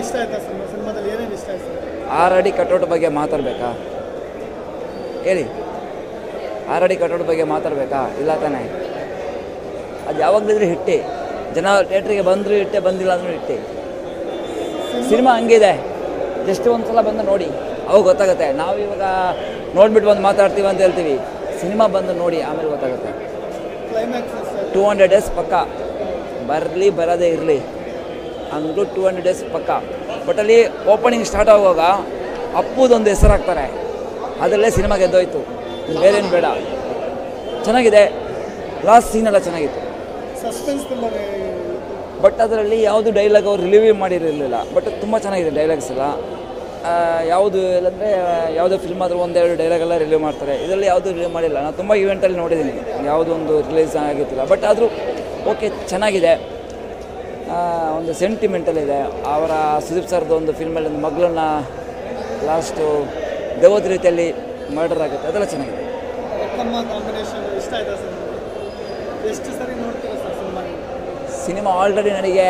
ಇಷ್ಟ ಆಯ್ತಾ ಸಿನಿಮಾದಲ್ಲಿ ಏನೇನು ಇಷ್ಟ ಆಯ್ತು? 6 ಅಡಿ ಕಟೌಟ್ ಬಗ್ಗೆ ಮಾತಾಡಬೇಕಾ ಹೇಳಿ? 6 ಅಡಿ ಕಟೌಟ್ ಬಗ್ಗೆ ಮಾತಾಡಬೇಕಾ? ಇಲ್ಲ ತಾನೇ. ಅದು ಯಾವಾಗಲಿದ್ರೆ ಹಿಟ್ಟೆ. ಜನ ಥಿಯೇಟ್ರಿಗೆ ಬಂದರೂ ಇಟ್ಟೆ, ಬಂದಿಲ್ಲ ಅಂದರೂ ಇಟ್ಟೆ. ಸಿನಿಮಾ ಹಂಗಿದೆ. ಜಸ್ಟ್ ಒಂದು ಸಲ ಬಂದು ನೋಡಿ, ಅವಾಗ ಗೊತ್ತಾಗುತ್ತೆ. ನಾವು ಇವಾಗ ನೋಡ್ಬಿಟ್ಟು ಬಂದು ಮಾತಾಡ್ತೀವಿ ಅಂತ ಹೇಳ್ತೀವಿ. ಸಿನಿಮಾ ಬಂದು ನೋಡಿ, ಆಮೇಲೆ ಗೊತ್ತಾಗುತ್ತೆ. 200 ಡೇಸ್ ಪಕ್ಕ ಬರಲಿ, ಬರೋದೇ ಇರಲಿ ಅಂದರೂ 200 ಡೇಸ್ ಪಕ್ಕ. ಬಟ್ ಅಲ್ಲಿ ಓಪನಿಂಗ್ ಸ್ಟಾರ್ಟ್ ಆಗುವಾಗ ಅಪ್ಪುದೊಂದು ಹೆಸರು ಹಾಕ್ತಾರೆ, ಅದರಲ್ಲೇ ಸಿನಿಮಾ ಗೆದ್ದೋಯ್ತು. ಬೇರೇನು ಬೇಡ. ಚೆನ್ನಾಗಿದೆ. ಲಾಸ್ಟ್ ಸೀನೆಲ್ಲ ಚೆನ್ನಾಗಿತ್ತು. Suspense thriller. ಬಟ್ ಅದರಲ್ಲಿ ಯಾವುದು ಡೈಲಾಗ್ ಅವ್ರು ರಿಲೀವ್ ಮಾಡಿರಲಿಲ್ಲ. ಬಟ್ ತುಂಬ ಚೆನ್ನಾಗಿದೆ ಡೈಲಾಗ್ಸ್ ಎಲ್ಲ. ಯಾವುದು ಇಲ್ಲಂದರೆ ಯಾವುದೋ ಫಿಲ್ಮ್ ಆದರೂ 1-2 ಡೈಲಾಗೆಲ್ಲ ರಿಲೀವ್ ಮಾಡ್ತಾರೆ. ಇದರಲ್ಲಿ ಯಾವುದು ರಿಲೀವ್ ಮಾಡಿಲ್ಲ. ನಾನು ತುಂಬ ಇವೆಂಟಲ್ಲಿ ನೋಡಿದ್ದೀನಿ, ಯಾವುದೊಂದು ರಿಲೀಸ್ ಆಗಿರ್ತಿಲ್ಲ. ಬಟ್ ಆದರೂ ಓಕೆ, ಚೆನ್ನಾಗಿದೆ. ಒಂದು ಸೆಂಟಿಮೆಂಟಲ್ ಇದೆ. ಅವರ ಸುದೀಪ್ ಸರ್ದು ಒಂದು ಫಿಲ್ಮಲ್ಲಿ ಒಂದು ಮಗಳನ್ನ ಲಾಸ್ಟು ದೇವದ ರೀತಿಯಲ್ಲಿ ಮರ್ಡರ್ ಆಗುತ್ತೆ. ಅದೆಲ್ಲ ಚೆನ್ನಾಗಿದೆ. ಕಾಂಬಿನೇಷನ್ ಇಷ್ಟ ಆಯ್ತಾ ಸರ್? ಎಷ್ಟು ಸರಿ ನೋಡ್ತೀರಾ ಸರ್ ಸಿನಿಮಾ? ಸಿನಿಮಾ ಆಲ್ರೆಡಿ ನನಗೆ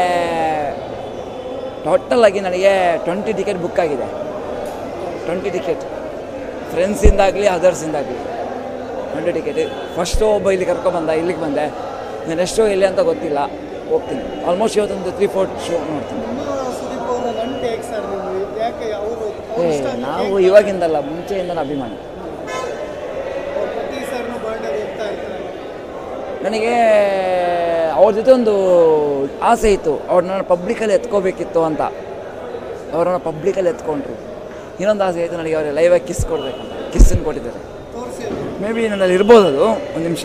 ಟೋಟಲ್ ಆಗಿ ನನಗೆ 20 ಟಿಕೆಟ್ ಬುಕ್ ಆಗಿದೆ. 20 ಟಿಕೆಟ್ ಫ್ರೆಂಡ್ಸಿಂದಾಗಲಿ ಅದರ್ಸಿಂದಾಗಲಿ 20 ಟಿಕೆಟ್. ಫಸ್ಟು ಒಬ್ಬ ಇಲ್ಲಿ ಕರ್ಕೊಬಂದ, ಇಲ್ಲಿಗೆ ಬಂದೆ. ನಾನು ಎಷ್ಟೋ ಎಲ್ಲಿ ಅಂತ ಗೊತ್ತಿಲ್ಲ, ಹೋಗ್ತೀನಿ. ಆಲ್ಮೋಸ್ಟ್ ಇವತ್ತೊಂದು 3-4 ಶೋ ನೋಡ್ತೀನಿ. ನಾವು ಇವಾಗಿಂದಲ್ಲ, ಮುಂಚೆಯಿಂದ ಅಭಿಮಾನಿ. ನನಗೆ ಅವ್ರ ಜೊತೆ ಒಂದು ಆಸೆ ಇತ್ತು, ಅವ್ರನ್ನ ಪಬ್ಲಿಕಲ್ಲಿ ಎತ್ಕೋಬೇಕಿತ್ತು ಅಂತ. ಅವ್ರನ್ನ ಪಬ್ಲಿಕಲ್ಲಿ ಎತ್ಕೊಂಡ್ರು. ಇನ್ನೊಂದು ಆಸೆ ಆಯಿತು ನನಗೆ, ಅವ್ರಿಗೆ ಲೈವಾಗಿ ಕಿಸ್ ಕೊಡಬೇಕಂತ. ಕಿಸ್ಸನ್ನು ಕೊಟ್ಟಿದ್ದಾರೆ. ಮೇ ಬಿ ನನ್ನಲ್ಲಿ ಇರ್ಬೋದು ಅದು. ಒಂದು ನಿಮಿಷ.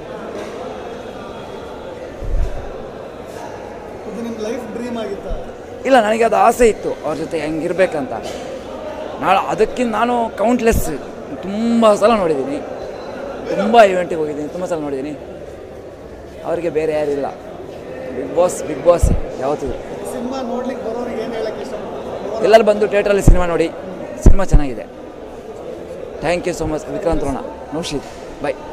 ಇಲ್ಲ, ನನಗೆ ಅದು ಆಸೆ ಇತ್ತು ಅವ್ರ ಜೊತೆ ಹೆಂಗಿರ್ಬೇಕಂತ. ಅದಕ್ಕಿಂತ ನಾನು ಕೌಂಟ್ಲೆಸ್ ತುಂಬ ಸಲ ನೋಡಿದ್ದೀನಿ, ತುಂಬ ಇವೆಂಟಿಗೆ ಹೋಗಿದ್ದೀನಿ, ತುಂಬ ಸಲ ನೋಡಿದ್ದೀನಿ. ಅವರಿಗೆ ಬೇರೆ ಯಾರಿಲ್ಲ. Big boss ಯಾವತ್ತಿದ್ರು. ಸಿನಿಮಾ ನೋಡ್ಲಿಕ್ಕೆ ಬರೋರಿಗೆ ಏನು ಹೇಳಕ್ಕೆ ಇಷ್ಟಪಡ್ತೀನಿ? ಎಲ್ಲರೂ ಬಂದು ಥಿಯೇಟ್ರಲ್ಲಿ ಸಿನಿಮಾ ನೋಡಿ. ಸಿನಿಮಾ ಚೆನ್ನಾಗಿದೆ. Thank you so much Vikrant Rona. Nausheed, bye.